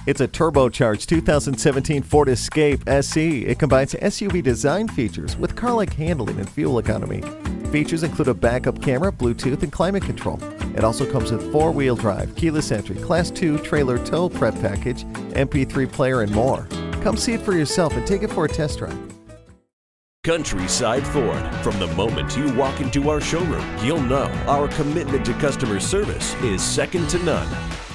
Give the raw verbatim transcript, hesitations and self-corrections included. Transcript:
It's a turbocharged two thousand seventeen Ford Escape S E. It combines S U V design features with car-like handling and fuel economy. Features include a backup camera, Bluetooth, and climate control. It also comes with four-wheel drive, keyless entry, Class two trailer tow prep package, M P three player, and more. Come see it for yourself and take it for a test drive. Countryside Ford. From the moment you walk into our showroom, you'll know our commitment to customer service is second to none.